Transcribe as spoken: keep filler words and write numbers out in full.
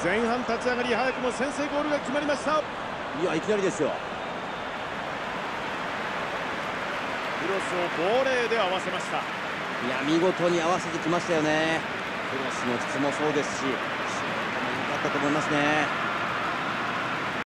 前半立ち上がり早くも先制ゴールが決まりました。 いや、いきなりですよ。 クロスをボレーで合わせました。 いや、見事に合わせてきましたよね。クロスの質もそうですし、シュートも良かったと思いますね。